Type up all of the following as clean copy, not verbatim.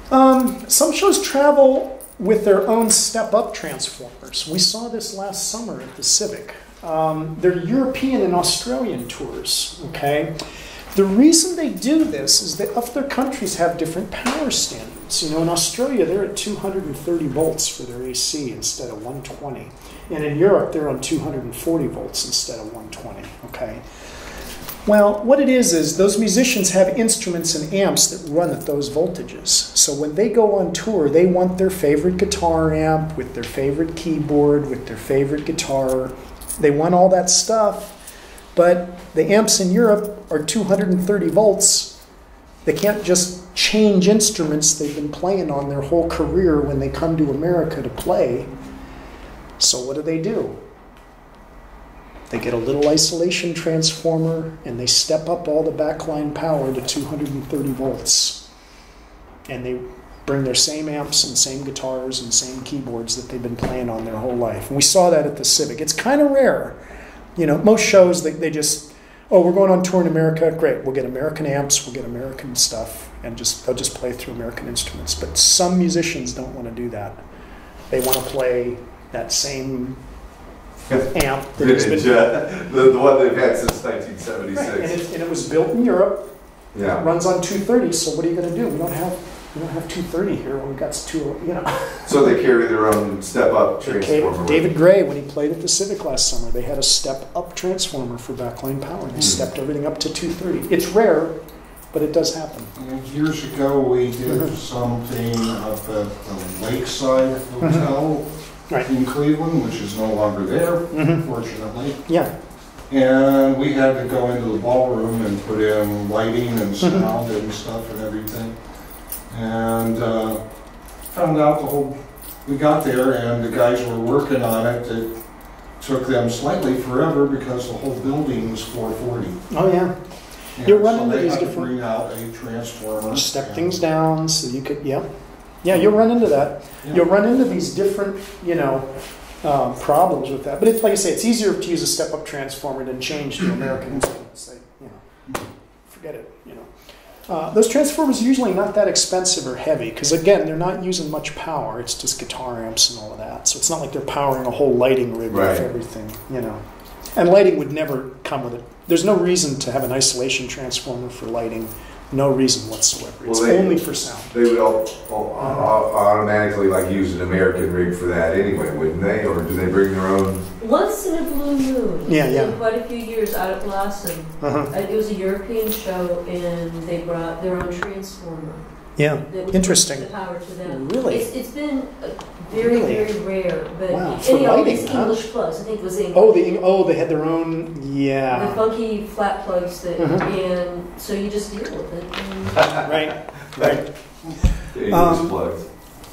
Some shows travel with their own step-up transformers. We saw this last summer at the Civic. They're European and Australian tours, okay? The reason they do this is that other countries have different power standards. You know, in Australia, they're at 230 volts for their AC instead of 120. And in Europe, they're on 240 volts instead of 120, okay? Well, what it is those musicians have instruments and amps that run at those voltages. So when they go on tour, they want their favorite guitar amp with their favorite keyboard, with their favorite guitar. They want all that stuff. But the amps in Europe are 230 volts. They can't just change instruments they've been playing on their whole career when they come to America to play. So what do? They get a little isolation transformer and they step up all the backline power to 230 volts. And they bring their same amps and same guitars and same keyboards that they've been playing on their whole life. And we saw that at the Civic. It's kind of rare. You know, most shows, they just, oh, we're going on tour in America. Great, we'll get American amps, we'll get American stuff, and they'll just play through American instruments. But some musicians don't want to do that. They want to play that same amp that has been the one they've had since 1976. Right. And it was built in Europe. Yeah. It runs on 230. So what are you going to do? We don't have 230 here when we got So they carry their own step-up transformer. David Gray, when he played at the Civic last summer, they had a step-up transformer for backline power. They stepped everything up to 230. It's rare, but it does happen. Years ago, we did something up at the Lakeside Hotel in Cleveland, which is no longer there, fortunately. Yeah. And we had to go into the ballroom and put in lighting and sound and stuff and everything. And found out we got there and the guys were working on it. It took them slightly forever because the whole building was 440. Oh yeah. You're running into these different. Bring out a transformer. Step things down so you could, yeah, you'll run into that. Yeah. You'll run into these different, problems with that. But it's like I say, it's easier to use a step-up transformer than change to American instruments. Forget it. Those transformers are usually not that expensive or heavy because, again, they're not using much power. It's just guitar amps and all of that. So it's not like they're powering a whole lighting rig with everything, And lighting would never come with it. There's no reason to have an isolation transformer for lighting. No reason whatsoever. It's only for sound. They would automatically use an American rig for that anyway, wouldn't they? Or do they bring their own? Once in a blue moon. Yeah. In quite a few years out at Blossom. It was a European show, and they brought their own transformer. Yeah, interesting. The power to them. Really? It's been very, very rare. But wow, for lighting, English plugs, I think it was English. They had their own, The funky flat plugs that, and so you just deal with it. Right. The English plugs.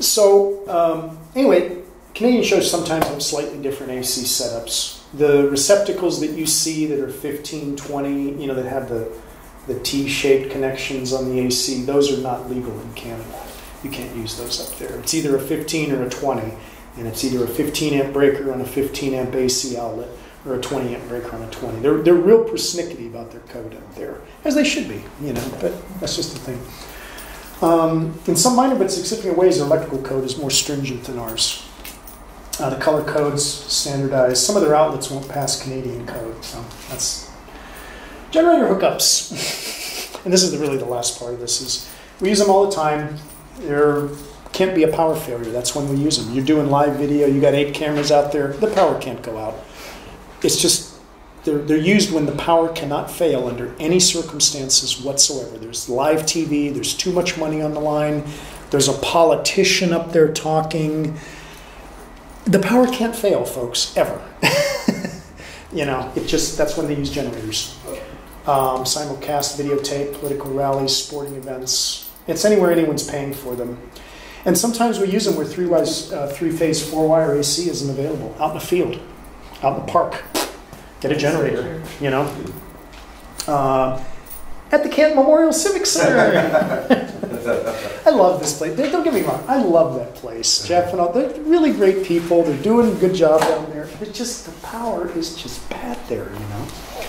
So, anyway, Canadian shows sometimes have slightly different AC setups. The receptacles that you see that are 15, 20, that have the T-shaped connections on the AC, those are not legal in Canada. You can't use those up there. It's either a 15 or a 20, and it's either a 15 amp breaker on a 15 amp AC outlet or a 20 amp breaker on a 20. They're real persnickety about their code up there, as they should be, but that's just the thing. In some minor but significant ways, their electrical code is more stringent than ours. The color code's standardized. Some of their outlets won't pass Canadian code, so that's generator hookups. And this is really the last part of this is we use them all the time. There can't be a power failure. That's when we use them. You're doing live video. You got 8 cameras out there. The power can't go out. It's just they're used when the power cannot fail under any circumstances whatsoever. There's live TV. There's too much money on the line. There's a politician up there talking. The power can't fail, folks, ever. That's when they use generators. Simulcast, videotape, political rallies, sporting events. It's anywhere anyone's paying for them. And sometimes we use them where three-phase 4-wire AC isn't available. Out in the field, out in the park. Get a generator, At the Canton Memorial Civic Center. I love this place. Don't get me wrong. I love that place. Jeff and all, they're really great people. They're doing a good job down there. It's just, the power is just bad there,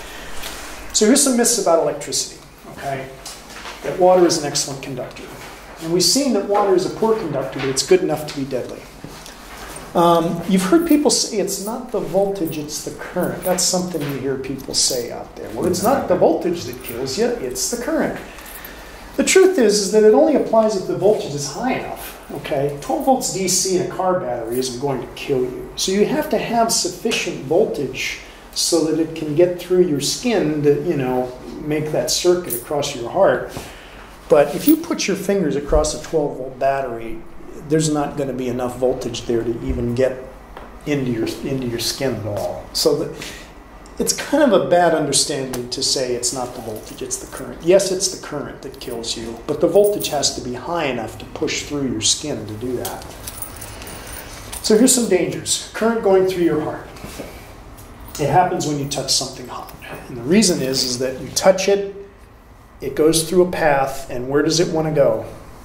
So here's some myths about electricity, okay? That water is an excellent conductor. And we've seen that water is a poor conductor, but it's good enough to be deadly. You've heard people say it's not the voltage, it's the current. That's something you hear people say out there. Well, it's not the voltage that kills you, it's the current. The truth is that it only applies if the voltage is high enough. Okay, 12 volts DC in a car battery isn't going to kill you. So you have to have sufficient voltage so that it can get through your skin to, you know, make that circuit across your heart. But if you put your fingers across a 12 volt battery, there's not going to be enough voltage there to even get into your skin at all. So it's kind of a bad understanding to say it's not the voltage, it's the current. Yes, it's the current that kills you, but the voltage has to be high enough to push through your skin to do that. So here's some dangers. Current going through your heart. It happens when you touch something hot. And the reason is that you touch it, it goes through a path, and where does it want to go?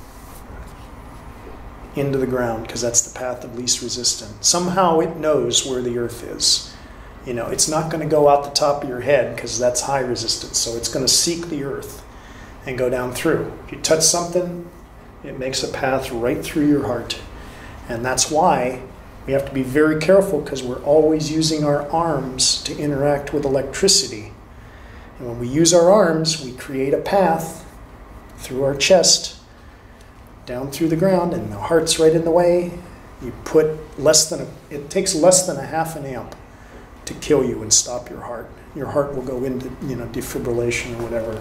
Into the ground, because that's the path of least resistance. Somehow it knows where the earth is. You know, it's not going to go out the top of your head because that's high resistance. So it's going to seek the earth and go down through. If you touch something, it makes a path right through your heart. And that's why we have to be very careful, because we're always using our arms to interact with electricity. And when we use our arms, we create a path through our chest, down through the ground, and the heart's right in the way. You put it takes less than a half an amp to kill you and stop your heart. Your heart will go into, you know, defibrillation or whatever.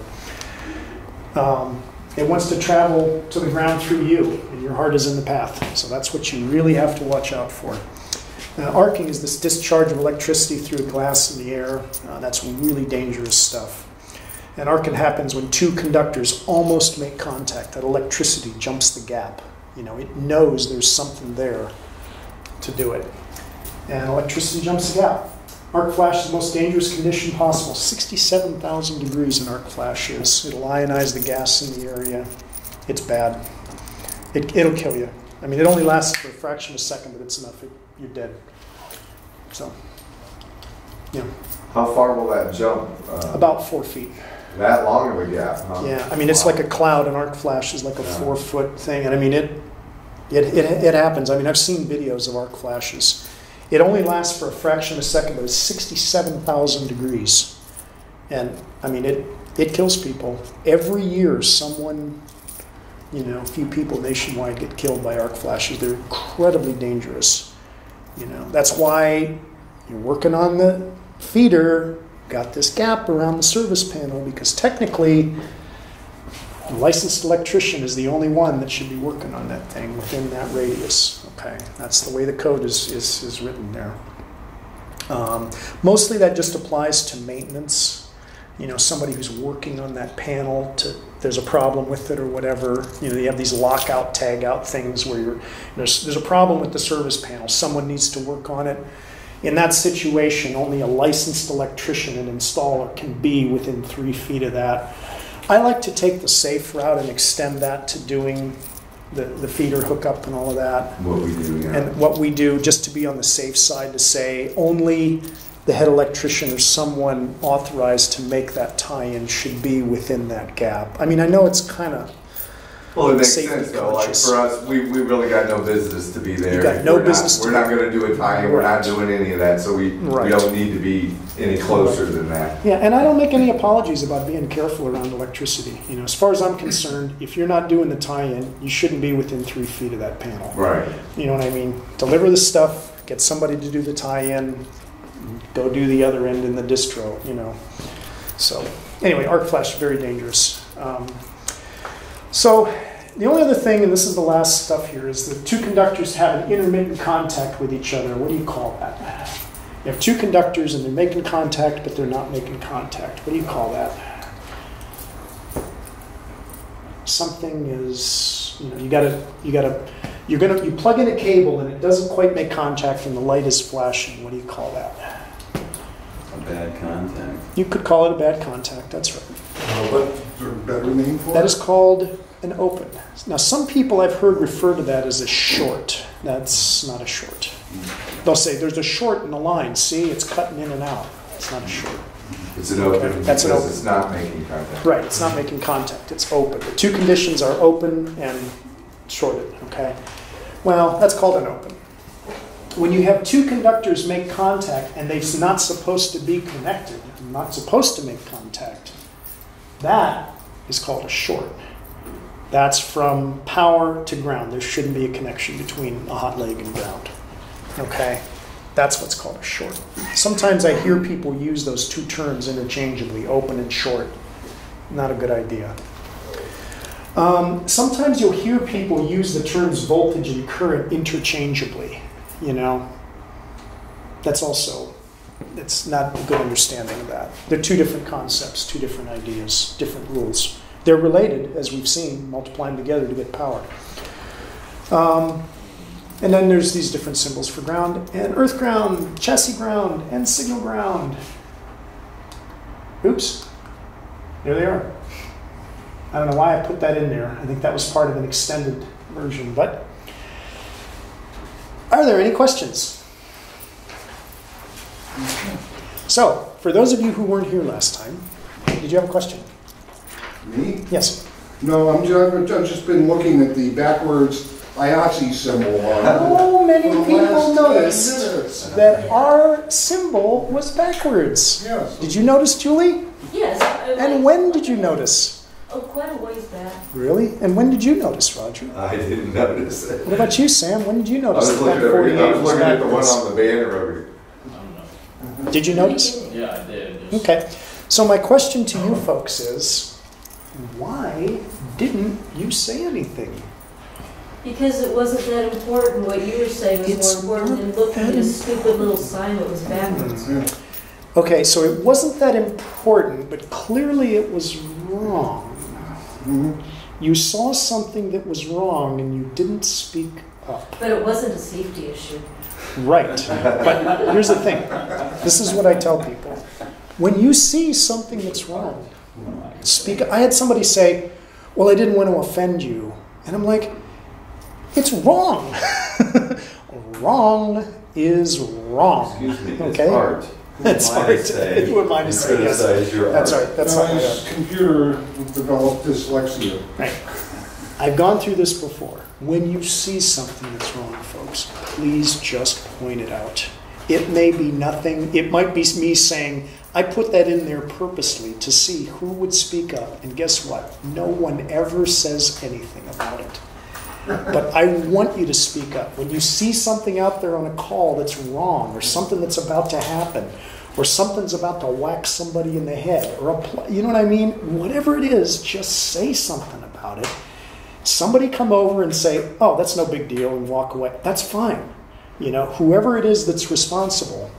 It wants to travel to the ground through you, and your heart is in the path. So that's what you really have to watch out for. Arcing is this discharge of electricity through a glass in the air. That's really dangerous stuff. And arcing happens when two conductors almost make contact. That electricity jumps the gap. You know, it knows there's something there to do it. And electricity jumps the gap. Arc flash is the most dangerous condition possible. 67,000 degrees in arc flash is. It'll ionize the gas in the area. It's bad. It'll kill you. I mean, it only lasts for a fraction of a second, but it's enough. You're dead. So, yeah. How far will that jump? About 4 feet. That long of a gap, huh? Yeah, I mean, it's like a cloud. An arc flash is like a 4 foot thing. And I mean, it happens. I mean, I've seen videos of arc flashes. It only lasts for a fraction of a second, but it's 67,000 degrees. And I mean, it kills people. Every year, someone, you know, a few people nationwide get killed by arc flashes. They're incredibly dangerous. You know, that's why you're working on the feeder, got this gap around the service panel, because technically, a licensed electrician is the only one that should be working on that thing within that radius. Okay, that's the way the code is written there. Mostly that just applies to maintenance. You know, somebody who's working on that panel, there's a problem with it or whatever. You know, you have these lockout, tag out things where there's a problem with the service panel. Someone needs to work on it. In that situation, only a licensed electrician and installer can be within 3 feet of that. I like to take the safe route and extend that to doing the feeder hookup and all of that. What we do, yeah. And what we do, just to be on the safe side, to say only the head electrician or someone authorized to make that tie-in should be within that gap. I mean, I know it's kind of well, it makes sense though. Like for us, we really got no business to be there. You got no business. We're not going to do a tie-in. We're not doing any of that. So we don't need to be any closer than that. Yeah, and I don't make any apologies about being careful around electricity. You know, as far as I'm concerned, if you're not doing the tie-in, you shouldn't be within 3 feet of that panel. Right. You know what I mean? Deliver the stuff, get somebody to do the tie-in, go do the other end in the distro, you know. So anyway, arc flash is very dangerous. So the only other thing, and this is the last stuff here, is the two conductors have an intermittent contact with each other. What do you call that? You have two conductors and they're making contact, but they're not making contact. What do you call that? Something is, you know, you plug in a cable and it doesn't quite make contact and the light is flashing. What do you call that? A bad contact. You could call it a bad contact, that's right. What's there a better name for it? That is called an open. Now, some people I've heard refer to that as a short. That's not a short. They'll say there's a short in the line. See, it's cutting in and out. It's not a short. It's an open Okay, that's an because open. it's not making contact. Right, it's not making contact, it's open. The two conditions are open and shorted, okay? Well, that's called an open. When you have two conductors make contact and they're not supposed to be connected, not supposed to make contact, that is called a short. That's from power to ground. There shouldn't be a connection between a hot leg and ground, okay? That's what's called a short. Sometimes I hear people use those two terms interchangeably, open and short. Not a good idea. Sometimes you'll hear people use the terms voltage and current interchangeably, you know. That's not a good understanding of that. They're two different concepts, two different ideas, different rules. They're related, as we've seen, multiply them together to get power. And then there's these different symbols for ground and earth ground, chassis ground, and signal ground. Oops, there they are. I don't know why I put that in there. I think that was part of an extended version, but are there any questions? So, for those of you who weren't here last time, did you have a question? Me? Yes. No, I've just been looking at the backwards IATSE symbol on Oh, many for the people last 10 noticed minutes. that our symbol was backwards. Yes. Did you notice, Julie? Yes. And when did you notice? Oh, quite a ways back. Really? And when did you notice, Roger? I didn't notice it. What about you, Sam? When did you I notice was that looking that 48 at, was the one backwards? on the banner over here. Did you notice? Yeah, I did. Just- Okay. So my question to you folks is, why didn't you say anything? Because it wasn't that important. What you were saying was It's more important than not looking that at a stupid little sign that was backwards. Okay, so it wasn't that important, but clearly it was wrong. You saw something that was wrong and you didn't speak up. But it wasn't a safety issue. Right. But here's the thing. This is what I tell people. When you see something that's wrong, speak up. I had somebody say, well, I didn't want to offend you. And I'm like, it's wrong. Wrong is wrong. Excuse me, it's Okay? art. It's art. Who am I to say? Yes. Criticize your That's art. right. That's not my His art. computer developed dyslexia. Right. I've gone through this before. When you see something that's wrong, folks, please just point it out. It may be nothing. It might be me saying, I put that in there purposely to see who would speak up. And guess what? No one ever says anything about it. But I want you to speak up. When you see something out there on a call that's wrong, or something that's about to happen, or something's about to whack somebody in the head, or you know what I mean? Whatever it is, just say something about it. Somebody come over and say, oh, that's no big deal, and walk away. That's fine. You know, whoever it is that's responsible,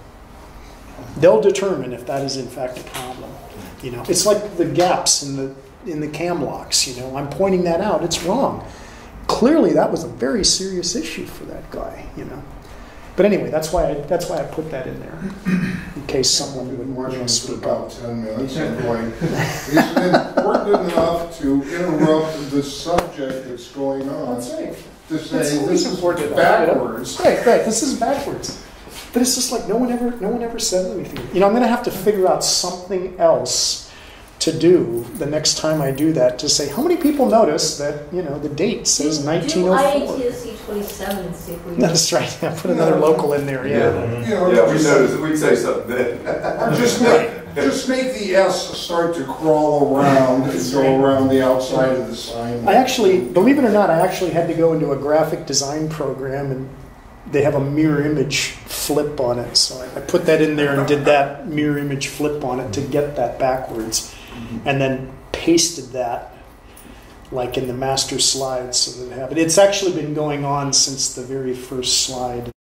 they'll determine if that is in fact a problem. You know, it's like the gaps in the cam locks. You know, I'm pointing that out. It's wrong. Clearly, that was a very serious issue for that guy. You know, but anyway, that's why I put that in there in case someone would want to For speak about up. 10 minutes. Anyway, is it important enough to interrupt the subject that's going on That's right. to say It's always this is important. backwards? Right. This is backwards. But it's just like no one ever said anything. You know, I'm going to have to figure out something else to do the next time I do that to say, how many people notice that, you know, the date says Do 1904? IATSE 27 and see if we That's right. Yeah, put another local in there. Yeah. You know, Yeah, we just- noticed, we'd say something then. Or just make the S start to crawl around and go around the outside of the sign. I actually, believe it or not, I actually had to go into a graphic design program and they have a mirror image flip on it. So I put that in there and did that mirror image flip on it to get that backwards. And then pasted that like in the master slides so that it happened. It's actually been going on since the very first slide.